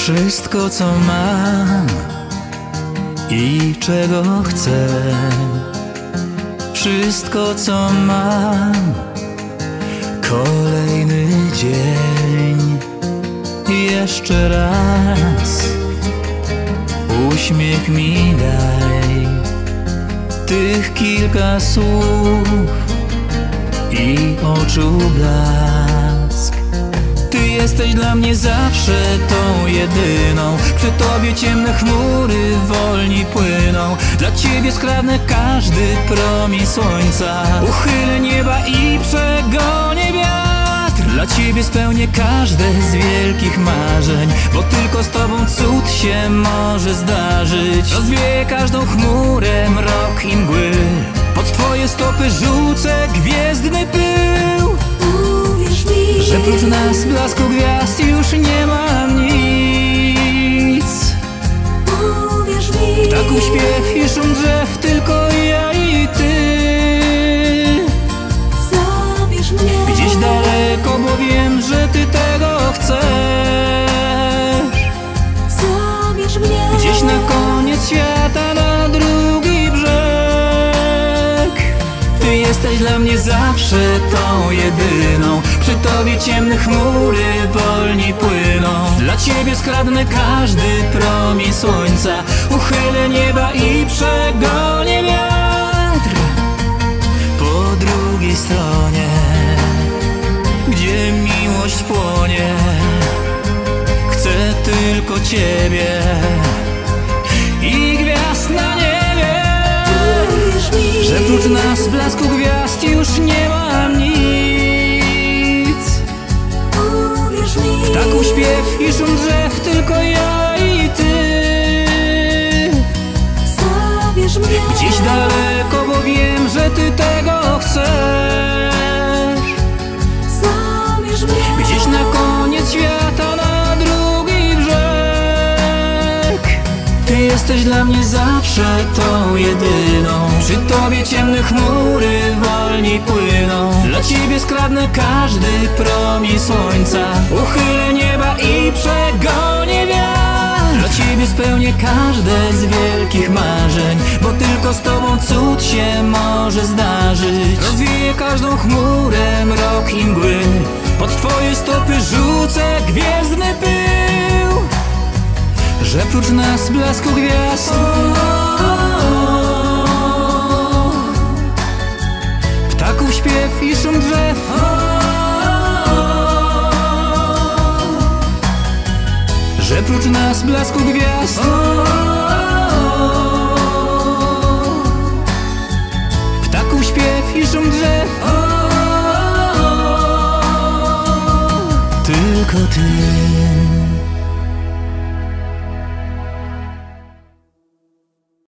Wszystko, co mam i czego chcę, wszystko, co mam. Kolejny dzień, jeszcze raz uśmiech mi daj, tych kilka słów i oczu blask. Ty jesteś dla mnie zawsze tą jedyną. Przy Tobie ciemne chmury wolniej płyną. Dla Ciebie skradnę każdy promień słońca. Uchylę nieba i przegonię wiatr. Dla Ciebie spełnię każde z wielkich marzeń, bo tylko z Tobą cud się może zdarzyć. Rozwieję każdą chmurę, mrok i mgły. Pod Twoje stopy rzucę gwiezdny pył. Że prócz nas blasku gwiazd już nie ma nic. Uwierz mi. Ptaków śpiew i szum drzew, tylko ja i Ty. Zabierz mnie Gdzieś daleko, bo wiem, że Ty tego chcesz. Zabierz mnie Gdzieś na koniec świata, na drugi brzeg. Ty jesteś dla mnie zawsze tą jedyną. Przy Tobie ciemne chmury wolniej płyną. Dla Ciebie skradnę każdy promień słońca. Uchylę nieba i przegonię wiatr. Po drugiej stronie, gdzie miłość płonie, chcę tylko Ciebie i gwiazd na niebie. Uwierz mi Że prócz nas blasku gwiazd już nie ma nic. Uwierz mi Ptaków śpiew i szum drzew, tylko ja i Ty. Zabierz mnie Gdzieś daleko, bo wiem, że Ty tego chcesz. Zabierz mnie Gdzieś na koniec świata, na drugi brzeg. Ty jesteś dla mnie zawsze tą jedyną. Przy Tobie ciemne chmury wolniej płyną. Dla Ciebie skradnę każdy promień słońca. Uchylę nieba i przegonię wiatr. Dla Ciebie spełnię każde z wielkich marzeń, bo tylko z Tobą cud się może zdarzyć. Rozwieję każdą chmurę, mrok i mgły. Pod Twoje stopy rzucę gwiezdny pył. Że prócz nas blasku gwiazd ptaków śpiew i szum drzew. Że prócz nas blasku gwiazd ptaków śpiew i szum drzew. Tylko Ty.